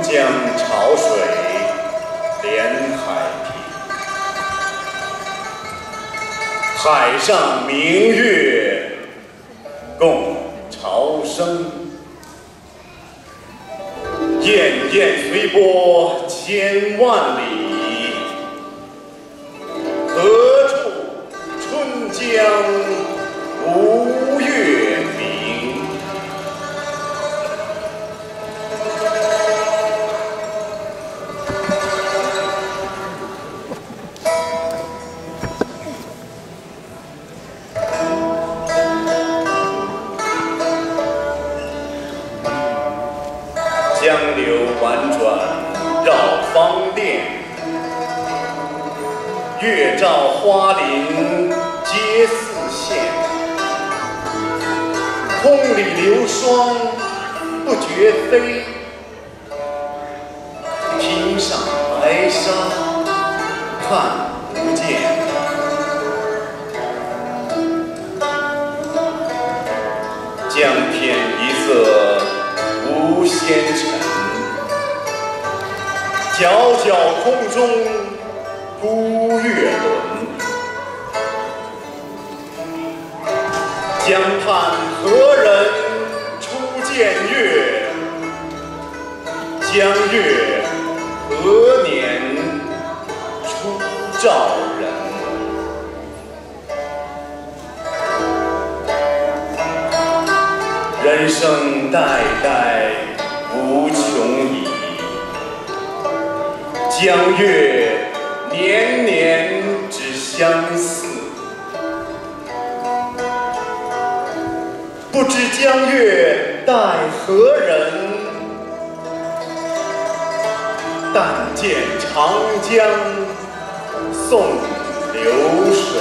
江潮水连海平，海上明月共潮生。滟滟随波千万里，何处春江无月明？江流婉转绕芳甸，月照花林皆似霰。空里流霜不觉飞，汀上白沙看不见。江天一色无纤尘，皎皎空中孤月轮。江畔何人初见月？江月何年初照人？人生代代无穷已，江月年年只相似。不知江月待何人？但见长江送流水。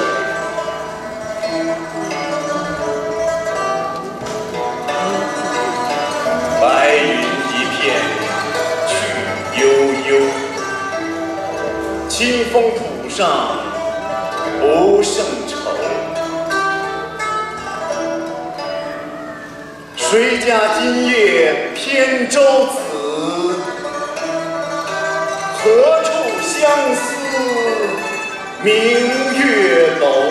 白云一片去悠悠，清风浦上不胜愁。谁家今夜扁舟子？何处相思明月楼？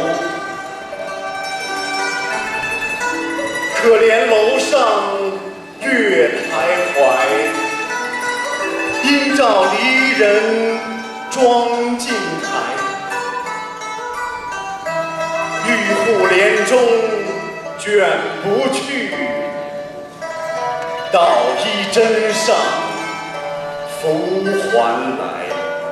可怜楼上月徘徊，应照离人妆镜台。玉户帘中卷不去，捣衣砧上拂还来。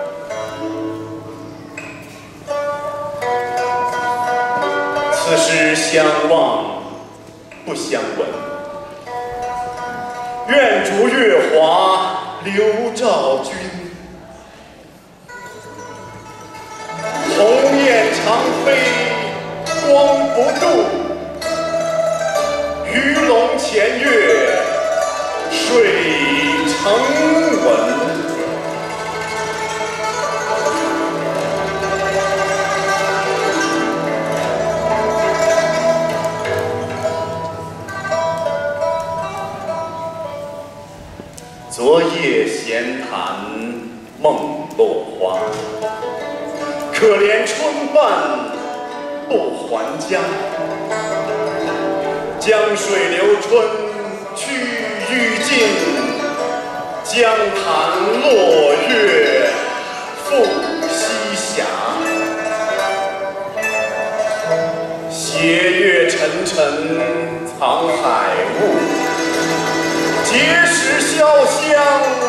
此时相望不相闻，愿逐月华流照君。鸿雁长飞光不度，鱼龙潜跃水成文。昨夜闲谈梦落花，可怜春半不还家。江水流春去欲尽，江潭落月复西霞。斜月沉沉藏海雾，碣石潇湘